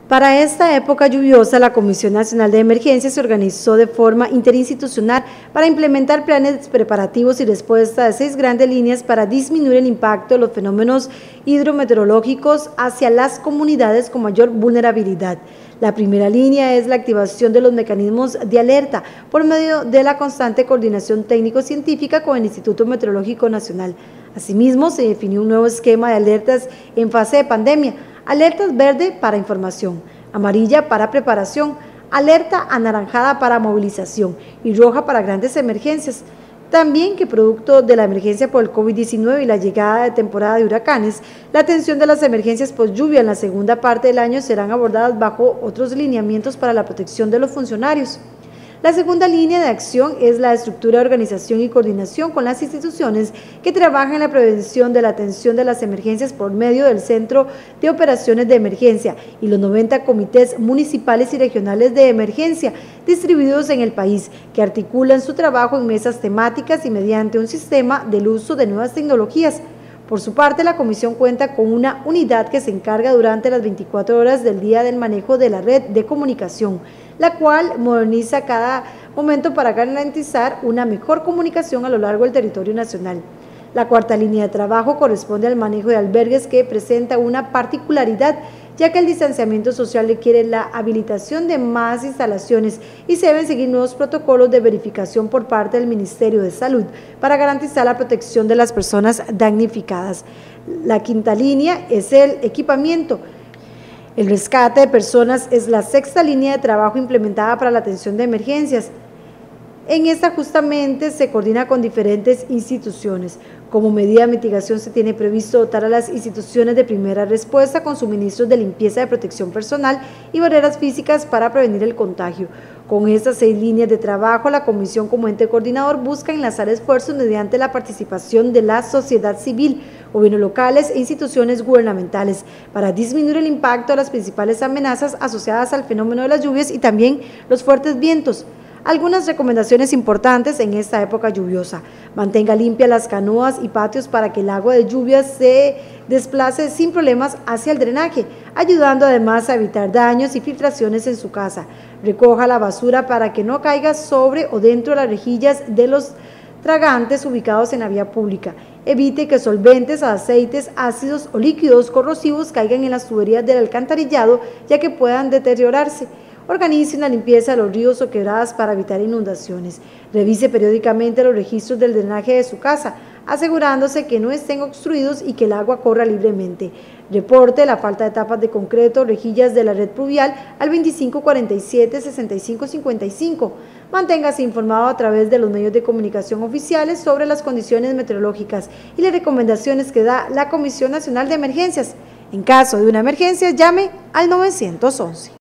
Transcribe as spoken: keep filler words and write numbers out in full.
Para esta época lluviosa, la Comisión Nacional de Emergencias se organizó de forma interinstitucional para implementar planes preparativos y respuesta de seis grandes líneas para disminuir el impacto de los fenómenos hidrometeorológicos hacia las comunidades con mayor vulnerabilidad. La primera línea es la activación de los mecanismos de alerta por medio de la constante coordinación técnico-científica con el Instituto Meteorológico Nacional. Asimismo, se definió un nuevo esquema de alertas en fase de pandemia: alertas verde para información, amarilla para preparación, alerta anaranjada para movilización y roja para grandes emergencias. También que producto de la emergencia por el COVID diecinueve y la llegada de temporada de huracanes, la atención de las emergencias post lluvia en la segunda parte del año serán abordadas bajo otros lineamientos para la protección de los funcionarios. La segunda línea de acción es la estructura de organización y coordinación con las instituciones que trabajan en la prevención de la atención de las emergencias por medio del Centro de Operaciones de Emergencia y los noventa comités municipales y regionales de emergencia distribuidos en el país, que articulan su trabajo en mesas temáticas y mediante un sistema del uso de nuevas tecnologías. Por su parte, la Comisión cuenta con una unidad que se encarga durante las veinticuatro horas del día del manejo de la red de comunicación, la cual moderniza cada momento para garantizar una mejor comunicación a lo largo del territorio nacional. La cuarta línea de trabajo corresponde al manejo de albergues, que presenta una particularidad, ya que el distanciamiento social requiere la habilitación de más instalaciones y se deben seguir nuevos protocolos de verificación por parte del Ministerio de Salud para garantizar la protección de las personas damnificadas. La quinta línea es el equipamiento. El rescate de personas es la sexta línea de trabajo implementada para la atención de emergencias. En esta justamente se coordina con diferentes instituciones. Como medida de mitigación se tiene previsto dotar a las instituciones de primera respuesta con suministros de limpieza, de protección personal y barreras físicas para prevenir el contagio. Con estas seis líneas de trabajo, la Comisión como ente coordinador busca enlazar esfuerzos mediante la participación de la sociedad civil, gobiernos locales e instituciones gubernamentales para disminuir el impacto de las principales amenazas asociadas al fenómeno de las lluvias y también los fuertes vientos. Algunas recomendaciones importantes en esta época lluviosa: mantenga limpias las canoas y patios para que el agua de lluvia se desplace sin problemas hacia el drenaje, ayudando además a evitar daños y filtraciones en su casa. Recoja la basura para que no caiga sobre o dentro de las rejillas de los tragantes ubicados en la vía pública. Evite que solventes, aceites, ácidos o líquidos corrosivos caigan en las tuberías del alcantarillado, ya que puedan deteriorarse. Organice una limpieza de los ríos o quebradas para evitar inundaciones. Revise periódicamente los registros del drenaje de su casa, asegurándose que no estén obstruidos y que el agua corra libremente. Reporte la falta de tapas de concreto o rejillas de la red pluvial al veinticinco cuarenta y siete, sesenta y cinco cincuenta y cinco. Manténgase informado a través de los medios de comunicación oficiales sobre las condiciones meteorológicas y las recomendaciones que da la Comisión Nacional de Emergencias. En caso de una emergencia, llame al nueve once.